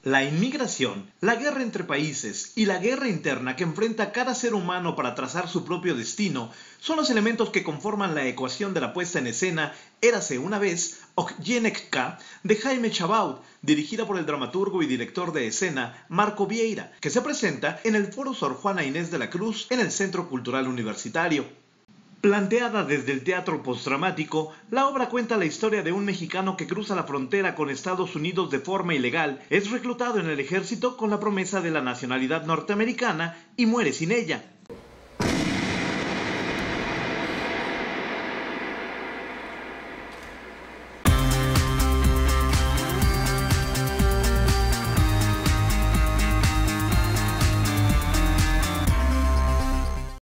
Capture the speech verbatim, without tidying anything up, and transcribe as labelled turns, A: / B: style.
A: La inmigración, la guerra entre países y la guerra interna que enfrenta cada ser humano para trazar su propio destino son los elementos que conforman la ecuación de la puesta en escena Érase una vez, Okyenek-K, de Jaime Chabaud, dirigida por el dramaturgo y director de escena Marco Vieira, que se presenta en el Foro Sor Juana Inés de la Cruz en el Centro Cultural Universitario. Planteada desde el teatro postdramático, la obra cuenta la historia de un mexicano que cruza la frontera con Estados Unidos de forma ilegal, es reclutado en el ejército con la promesa de la nacionalidad norteamericana y muere sin ella.